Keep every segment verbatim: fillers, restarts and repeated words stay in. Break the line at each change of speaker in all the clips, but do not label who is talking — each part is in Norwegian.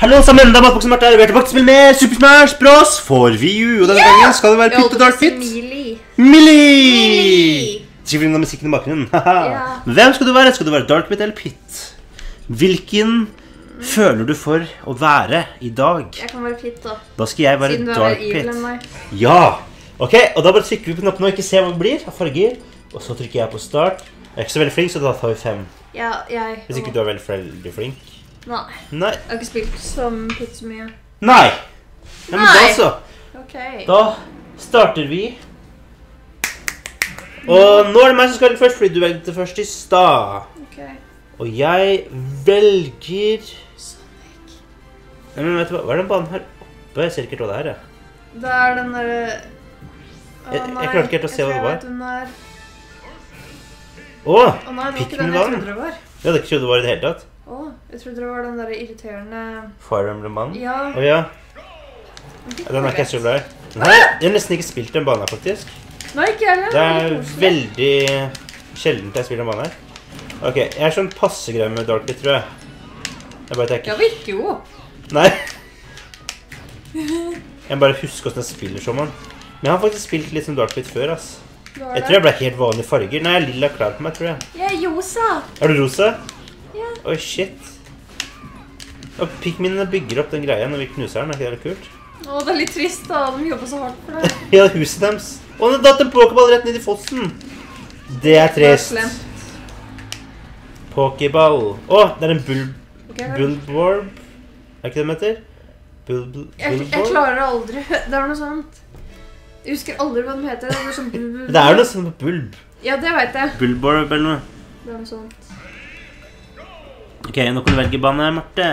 Hallo sammen, det er Matboxen Martha. Vi er tilbake til å spille med Super Smash Bros. For Wii U. Og denne gangen skal det være Pit og Dark Pit.
Millie.
Millie! Skriver inn av musikken i bakgrunnen. Hvem skal du være? Skal du være Dark Pit eller Pit? Hvilken føler du for å være i dag?
Jeg kan være Pit da.
Da skal jeg være
Siden
Dark
Pit.
Pit. Ja! Ok, og da bare trykker vi på knappen og ikke se hva det blir av farger. Og så trykker jeg på start. Jeg er ikke så veldig flink, så da tar vi fem.
Ja, jeg...
Hvis ikke du er veldig, veldig flink.
Nei.
Nei.
Jeg har ikke spilt som Pit så mye.
Nei! Nei, men da så.
Ok.
Da starter vi. Og nå er det meg som skal velge først, fordi du velgte først i stad.
Ok. Og
jeg velger...
Sonic.
Nei, men vet du hva? Hva er den banen her oppe? Jeg ser ikke helt hva det er, jeg.
Det er den der...
Jeg, jeg klarte ikke helt å se hva det var.
Jeg tror jeg vet den der...
Åh,
Å nei, det var ikke den jeg trodde det var.
Jeg hadde ikke trodd det var i det hele tatt.
Åh, jeg trodde det var den der irriterende...
Fire Emblem-banen?
Ja.
Å ja. Den er ikke jeg så glad i. Nei, jeg har nesten ikke spilt den banen her, faktisk.
Nei, ikke heller.
Det er veldig sjeldent jeg spiller den banen her. Ok, jeg er sånn passegreie med Dark Pit, tror jeg. Jeg bare tenker...
Ja, virker jo.
Nei. Jeg bare husker hvordan jeg spiller som han. Men jeg har faktisk spilt litt som Dark Pit før, ass. Jeg tror jeg ble helt vanlige farger. Nei, jeg er lilla klar på meg, tror jeg.
Jeg er rosa.
Er du rosa?
Ja.
Oi, shit. Og Pikminene bygger opp den greia når vi knuser den, er ikke det litt kult?
Åh, det er litt trist da, de jobber så hardt for det.
Ja, huset deres. Å, den datt en pokeball rett ned i fossen. Det er trist.
Det er slemt.
Pokeball. Å, det er en bull...
Okay,
Bulborb. Er ikke det den heter? Bull...
Jeg, jeg klarer aldri. Det er noe sånt. Jeg husker aldri hva de heter. Det er sånn bulb.
Det er noe sånn på bulb.
Ja, det vet jeg.
Bulborb eller noe.
Det er noe sånt.
Ok, nå kan du velge bane, Marte.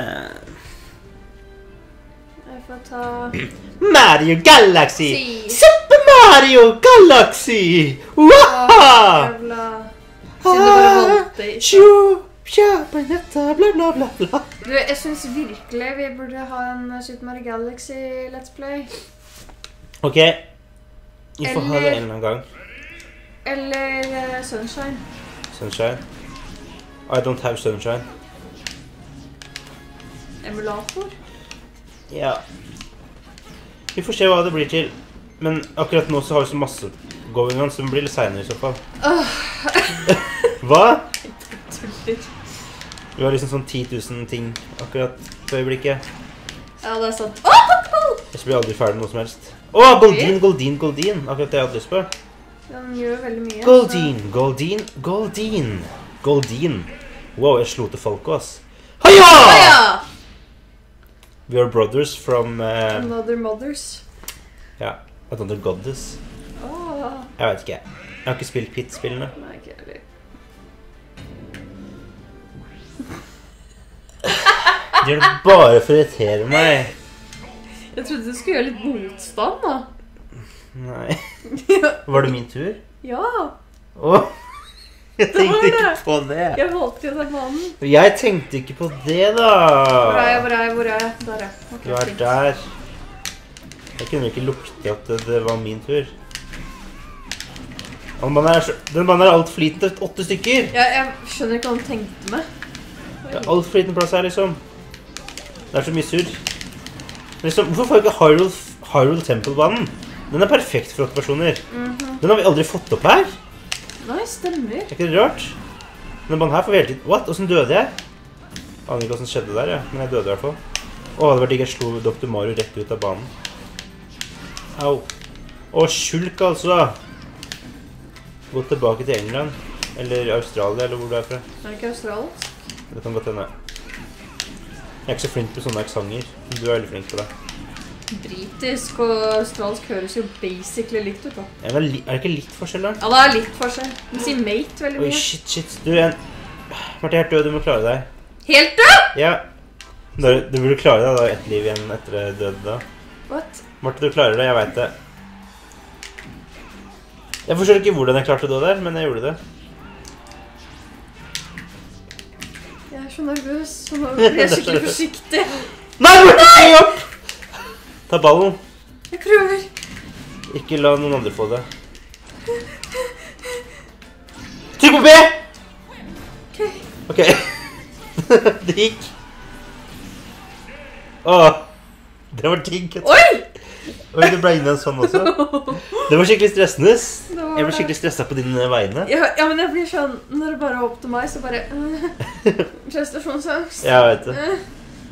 Jeg får ta...
Mario Galaxy!
Si.
Super Mario Galaxy! Waha!
Jævla... Siden du bare valgte i...
Tjo, tja, på netta, bla bla bla bla.
Du, jeg synes virkelig vi burde ha en Super Mario Galaxy Let's Play.
Ok, vi får ha det en eller annen gang.
Eller uh, Sunshine.
Sunshine. I don't have sunshine.
Emulator.
Ja. Vi får se hva det blir til. Men akkurat nå så har vi så masse going on, så det blir litt senere i så fall. Hva?
Tuller.
Vi har liksom sånn ti tusen ting akkurat på øyeblikket.
Ja, det er sant. Åh, Pokeball!
Jeg blir aldri ferdig med noe som helst. Åh, Goldeen, Goldeen, Goldeen. Akkurat det jeg hadde lyst på.
Den gjør veldig mye.
Goldeen, Goldeen, Goldeen. Goldeen. Wow, jeg slo til folk også. Heia!
Heia!
We are brothers from... Uh,
Another Mothers.
ja, another goddess.
Åh.
Jeg vet ikke. Jeg har ikke spilt Pit-spillene.
Nei, ikke heller.
De gjør det bare for å irritere meg.
Jeg trodde du skulle gjøre litt motstand da.
Nei. Var det min tur?
Ja.
Åh, jeg tenkte
var
ikke
det.
på det.
Jeg valgte jo den mannen.
Jeg tenkte ikke på det da.
Hvor er jeg, hvor er jeg, hvor er jeg? Der er jeg. Ok,
Du er
fint.
der. Jeg kunne ikke lukte at det, det var min tur. Den banen er, så, den banen er alt for liten til åtte stykker.
Ja, jeg skjønner ikke hva han tenkte med.
Det er alt for liten plass her, liksom. Det er så mye surr. Liksom, hvorfor får jeg ikke Hyrule, Hyrule Temple-banen? Den er perfekt for åtte personer.
Mhm.
Den har vi aldri fått opp her.
Nei, stemmer.
Er ikke det rart? Denne banen her får vi hele tiden... What? Hvordan døde jeg? Jeg aner ikke hva som skjedde der, ja. Men jeg døde i hvert fall. Åh, det var digg jeg slo doktor Mario rett ut av banen. Au. Åh, skjulk altså. Gå tilbake til England. Eller Australia, eller hvor du er fra.
Er det ikke australsk?
Det kan godt hende. Jeg er ikke så flink på sånne aksanger. Du er veldig flink på det.
Britisk og australsk høres jo basically likt ut da.
Er det, li er det ikke litt forskjell da?
Ja, det er litt forskjell. Den sier mate veldig
Oi,
mye.
shit, shit. Du er en... Marte, jeg er helt død. Du må klare deg.
Helt død?
Ja. Du, du burde klare deg da. Ett liv igjen etter det døde da.
What?
Marte, du klarer det. Jeg vet det. Jeg forstår ikke hvordan jeg klarte det der, men jeg gjorde det.
Jeg er så nervøs, så nå blir jeg skikkelig forsiktig.
Nei, Marte, gi opp! Ta ballen.
Jeg prøver.
Ikke la noen andre få det. Trykk på B!
Ok.
Ok. Det gikk. Åh, det var digg.
Oi!
Oi, du ble inne en sånn også. Det var skikkelig stressende.
Det var
Jeg ble
det.
skikkelig stresset på dine vegne.
Ja, ja, men jeg blir sånn, når det bare er opp til meg, så bare øh, prestasjonsangst.
Ja, vet du.
Øh.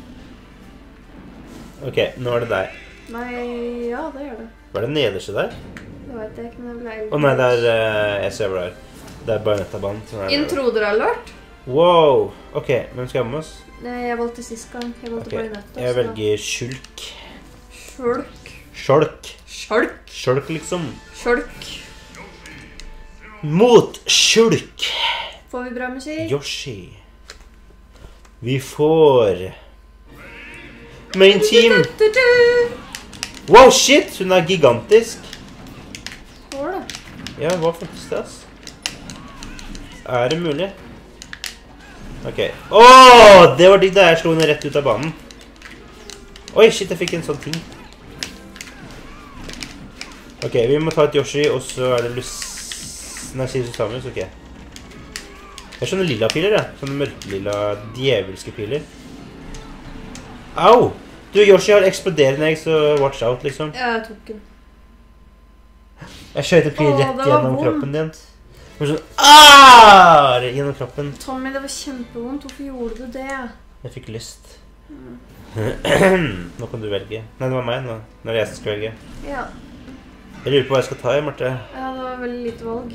Ok, nå er det deg.
Nei, ja, det gjør det.
Hva er det nederste der?
Det vet jeg ikke, men jeg ble
Å nei, det er uh, jeg ser hva det er. Det er Bayonetta-banen. som er-
Introder-alert.
Wow! Ok, hvem skal jeg med oss?
Nei, jeg valgte sist gang. Jeg valgte
Ok,
Bayonetta.
jeg velger skjulk.
Skjolk.
Skjolk.
Skjolk.
Skjolk, liksom.
Skjolk.
Mot skjulk.
Får vi bra musikk?
Yoshi. Vi får Main team.
Du-du-du.
Wow, shit! Hun er gigantisk.
Får det.
Ja, hva faktisk det, ass? Er det mulig? Ok. Åh, det var digg da jeg slo henne rett ut av banen. Oi, shit, jeg fikk en sånn ting. Ok, vi må ta et Yoshi, og så er det lus... Nei, sier Samus, ok. Det er sånne lilla piler, ja. Sånne mørkelilla, djevelske piler. Au! Du, Yoshi har eksploderende egg, så watch out, liksom.
Ja, jeg tok den.
Jeg skjøt en pil
Åh,
rett
det var
gjennom
vondt.
kroppen din. Det var sånn, aaaah! Gjennom kroppen.
Tommy, det var kjempevondt. Hvorfor gjorde du det?
Jeg fikk lyst. Nå kan du velge. Nei, det var meg nå. Nå er det jeg som skal velge.
Ja.
Jeg lurer på hva jeg skal ta i, Marte.
Ja, det var veldig lite valg.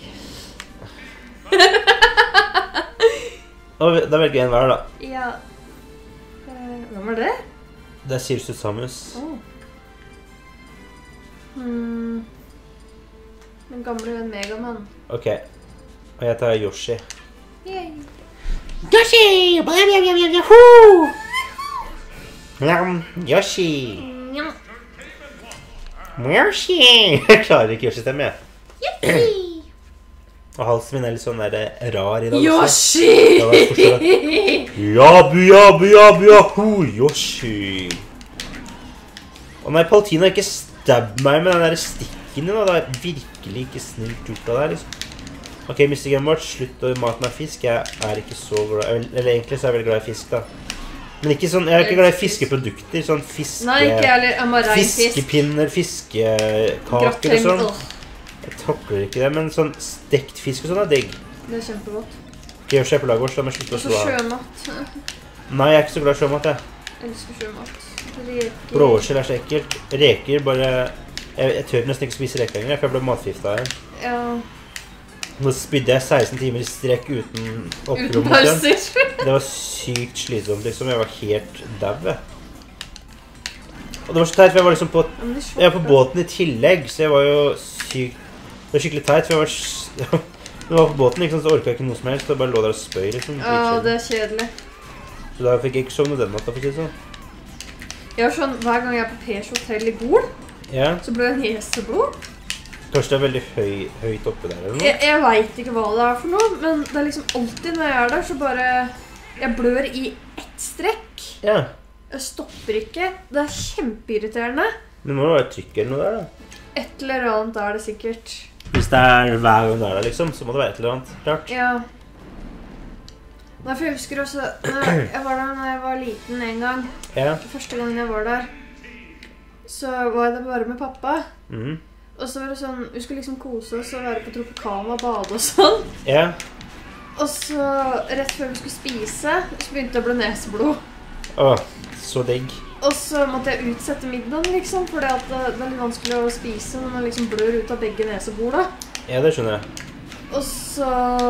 Og da velger jeg en hver, da.
Ja. Eh, Hvem var det?
Det er Sirsus Samus.
Åh. Hmm. Den gamle venn Megaman.
Ok. Og jeg tar Yoshi.
Yay.
Yoshi! Blam, blam, blam, blam, hoo! Blam, Yoshi!
Njam.
Yoshi! Jeg klarer ikke Yoshi-stemme, jeg.
Yippee!
Og halsen min er litt sånn der rar i dag. også.
Yoshi!
Ja, jeg forstår Jabu, jabu, jabu, jahu, Yoshi. Å nei, Paltina, ikke stab meg med den der stikken din, og det er virkelig ikke snilt gjort av deg, liksom. Ok, mister Game Watch, slutt å mate meg fisk. Jeg er ikke så glad, eller egentlig så er jeg veldig glad i fisk, da. Men ikke sånn, jeg er ikke glad i fiskeprodukter, sånn fiske...
Nei, ikke jeg heller. Jeg må rein fisk.
Fiskepinner, fiskekaker og
Gratin.
sånn.
Åh,
Jeg takler ikke det, men sånn stekt fisk og sånn er digg.
det er kjempegodt.
Ikke gjør seg på laget vårt, så må jeg slutte
Og
å
så
slå av.
sjømat.
Nei, jeg er ikke så glad i sjømat, jeg.
Jeg elsker sjømat. Reker.
Blåskjell er så ekkelt. Reker bare... Jeg, jeg tør nesten ikke spise reker lenger, for jeg ble matforgiftet av en.
Ja.
Nå spydde jeg seksten timer i strekk uten
Uten
opprom.
pauser.
Det var sykt slitsomt, liksom. Jeg var helt dau, jeg. Og det var så teit, for jeg var liksom på...
Ja, men de
Jeg var på båten i tillegg, så jeg var jo sykt... Det var skikkelig teit, for jeg var... s- Når jeg var på båten, liksom, så orket jeg ikke noe som helst. Jeg bare lå der og spøy, liksom.
Ja, det er kjedelig.
Så da fikk jeg ikke sovne den natta, for å si det sånn.
Jeg har sånn, hver gang jeg er på Pers Hotel i Gol,
Ja,
så blir det neseblod.
kanskje det er veldig høy, høyt oppe der, eller noe?
Jeg, jeg vet ikke hva det er for noe, men det er liksom alltid når jeg er der, så bare... Jeg blør i ett strekk.
Ja,
Jeg stopper ikke. Det er kjempeirriterende.
men må det være trykk eller noe der, da.
Et eller annet er det sikkert.
Hvis det er hver gang det er der, liksom, så må det være et eller annet, klart.
Ja. Nei, for jeg husker også, når jeg var der når jeg var liten en gang,
Ja.
første gangen jeg var der, så var jeg der bare med pappa.
Mhm.
Og så var det sånn, vi skulle liksom kose oss og være på Tropicana og bade og sånn.
Ja.
Og så, rett før vi skulle spise, så begynte det å bli neseblod.
Åh, så digg.
Og så måtte jeg utsette middagen, liksom, fordi at det, det er litt vanskelig å spise når man liksom blør ut av begge neseborda.
Ja, det skjønner jeg.
Og så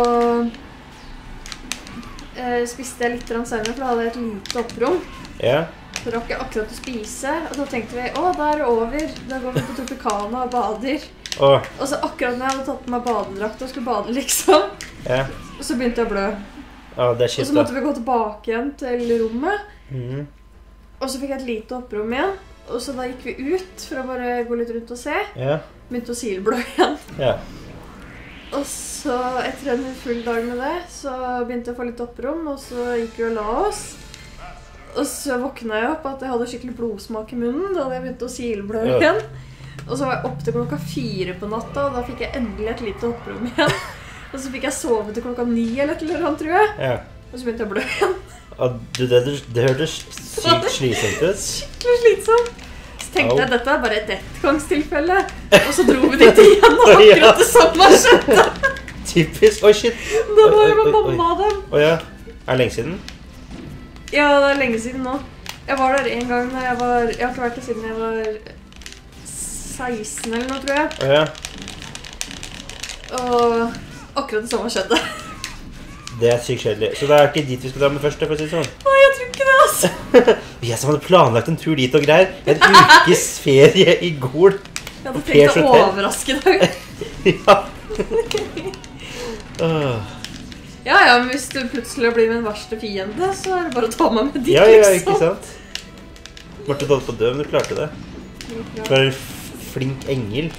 eh, spiste jeg litt senere, for da hadde jeg et lite opprom.
Ja.
Så rakk jeg akkurat å spise, og da tenkte vi, å, da er det over. Da går vi på Tropicana og bader.
Åh,
Og så akkurat når jeg hadde tatt på meg badedrakt og skulle bade, liksom,
ja.
så begynte jeg å blø.
Åh, det er
Og så
kjipt, da.
måtte vi gå tilbake igjen til rommet,
Mhm.
og så fikk jeg et lite opprom igjen. Og så da gikk vi ut for å bare gå litt rundt og se.
Ja.
Begynte å silblø igjen.
Ja.
Og så etter en full dag med det, så begynte jeg å få litt opprom, og så gikk vi og la oss. Og så våkna jeg opp at jeg hadde skikkelig blodsmak i munnen, da hadde jeg begynt å silblø
Ja.
igjen. Og så var jeg opp til klokka fire på natta, og da fikk jeg endelig et lite opprom igjen. Og så fikk jeg sove til klokka ni eller et eller annet, tror jeg.
Ja.
Og så begynte jeg å blø igjen.
Åh, du, det, det, det hørtes sykt slitsomt ut.
Skikkelig slitsomt. Så tenkte
Au.
jeg, dette er bare et ettgangstilfelle. Og så dro vi dit igjen, og akkurat det samme skjedde.
Typisk. Oi, shit.
Det var jo
Oi, oi, oi.
mamma av dem.
Å ja. Er det lenge siden?
Ja, det er lenge siden nå. Jeg var der en gang da jeg var... Jeg har ikke vært der siden jeg var seksten eller noe, tror jeg.
Å ja.
Og akkurat det samme skjedde.
Det er sykt kjedelig. Så det er ikke dit vi skal dra med først, for å si det sånn.
Nei, jeg tror ikke det, altså.
Jeg som hadde planlagt en tur dit og greier. En ukes ferie i Gol.
Jeg hadde tenkt å overraske deg.
Ja. Åh.
Ja, ja, men hvis du plutselig blir min verste fiende, så er det bare å ta meg med dit,
Ja, ja,
liksom.
ikke sant? Måtte du holde på å dø, men du klarte det. Du er en flink engel.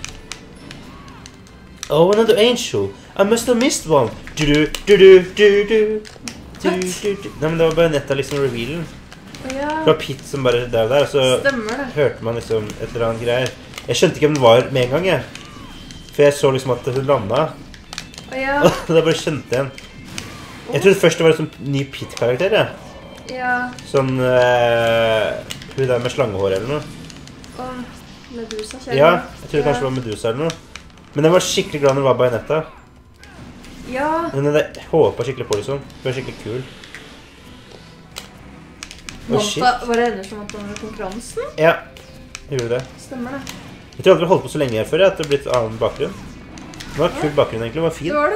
Oh, another angel. I must have missed one. Du, du, du, du, du, du. Du, du, du. Nei, men det var bare netta liksom revealen.
Ja,
Det var Pitt som bare drev der, og så
stemmer det.
hørte man liksom et eller annet greier. Jeg skjønte ikke hvem det var med en gang, jeg. For jeg så liksom at hun landet.
Å ja,
Og da bare skjønte jeg en. Jeg trodde først det var en sånn ny Pitt-karakter, jeg.
ja.
Sånn, eh, hun der med slangehår eller noe.
Og Medusa kjære.
Ja, jeg trodde kanskje det var Medusa eller noe. Men jeg var skikkelig glad når det var Bayonetta.
Ja,
Men jeg håpet skikkelig på liksom. Det var skikkelig kul. Å, shit.
Monta var det ender som at det var konkurransen.
Ja, jeg gjorde det.
Stemmer det.
Jeg tror aldri jeg holdt på så lenge her før, at det har blitt annen bakgrunn. Det var kul bakgrunn egentlig, det var
Det
fin.
var det.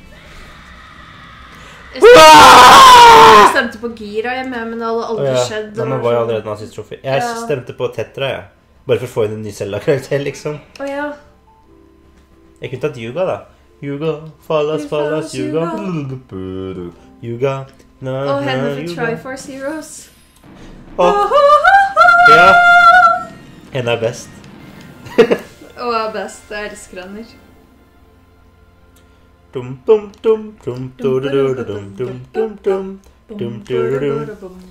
Jeg stemte, jeg stemte på Gira hjemme, men det hadde
Å
aldri
ja,
skjedd.
Nei, men var jo allerede nazist trofé. Jeg
Ja.
stemte på Tetra, jeg. Bare for å få inn en ny Zelda-karakter, liksom.
Å ja.
Jeg kunne tatt Yuga, da. Yuga, Fallas, Fallas, Yuga. Yuga. Na,
Og henne
na,
for
Yuga.
Triforce Heroes.
Å, ja. Henne er best.
Og er best. Jeg elsker henne.
Dum, dum, dum, dum, dum, dum, dum, dum, dum, dum. Dum, dum, dum.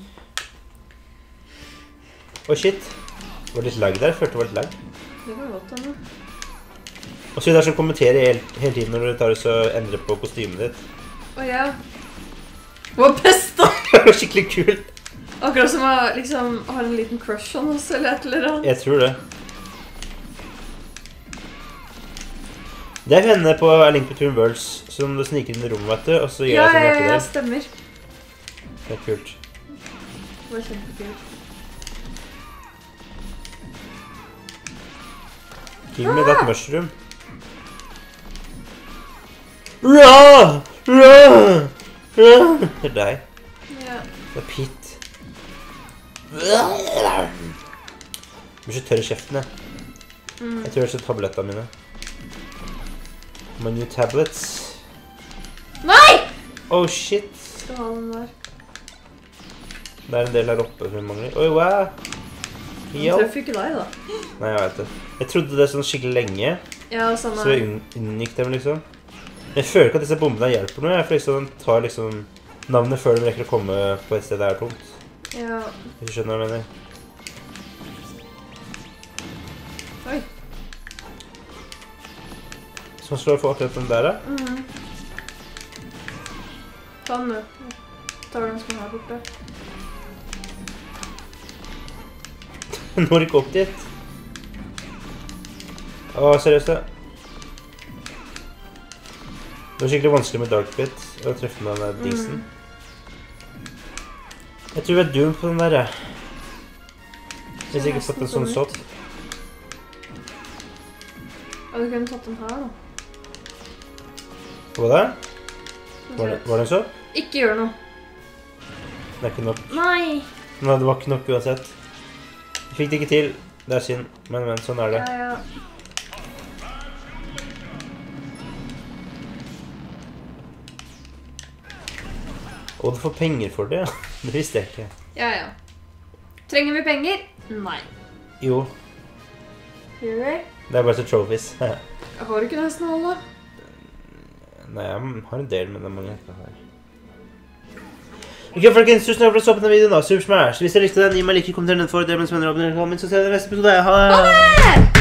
Å, shit. Det var litt lag der. Jeg følte det var litt lag.
Det var godt henne.
Og så er det som kommenterer hele, hele tiden når du tar og så endrer på kostymet ditt.
Å ja. Hun var best, da!
Det var skikkelig kul.
Akkurat som jeg liksom har en liten crush on oss, eller et eller annet.
Jeg tror det. Det er henne på A Link Between Worlds som du sniker inn i rommet, vet du, og så gjør
Ja,
jeg sånn
ja,
hjerte
ja,
der.
stemmer.
Det er kult.
Det var kjempekult.
Give me that mushroom. Ra! Ra! Ra! Det er deg.
Ja.
Det er Pete. Jeg blir så tørr i kjeften, jeg.
Mm.
Jeg tror jeg skal ta tablettene mine. My new tablets.
Nei!
Oh, shit.
Skal ha den der.
Det er en del her oppe som mangler. Oi, wow.
Den
Ja.
treffer ikke deg, da.
Nei, jeg vet det. Jeg trodde det sånn skikkelig lenge,
Ja, samme.
så jeg unn- unngikk dem, liksom. Men jeg føler ikke at disse bombene hjelper noe. Jeg føler liksom de tar liksom navnet før de rekker å komme på et sted det er tomt.
Ja.
Hvis du skjønner hva jeg mener.
Oi.
Så man slår for akkurat den der, da.
Mhm. Ta den, du. Tar den som er her borte.
Når du ikke opp dit. Å, seriøst det. Det var skikkelig vanskelig med Dark Pit å treffe med den der dingsen. Jeg tror vi er doomed på den der, jeg. Hvis jeg ikke fått en sånn sopp.
Ja, du kunne tatt den her, da.
Hva var det? Var det, var det en sopp?
Ikke gjør noe.
Det er ikke nok.
Nei!
Nei, det var ikke nok uansett. Jeg fikk det ikke til. Det er synd. Men, men, sånn er det.
Ja, ja.
Og du får penger for det, ja. Det visste jeg ikke.
Ja, ja. Trenger vi penger? Nei.
Jo,
Gjør vi?
det er bare så trophies.
Jeg har ikke nesten alle.
Nei, jeg har en del, men det er mange jeg ikke har. Ok, folkens, tusen takk for at du så på denne videoen da, Super Smash. Hvis dere likte den, gi meg like, kommenter nedenfor, dere mens venner åpner, så ser vi i neste episode. Ha det!
Ha det!